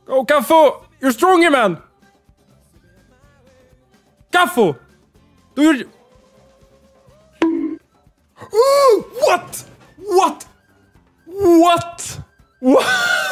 Go, Cafu! You're stronger, man! Cafu! Do you... Ooh, what? What? What? What?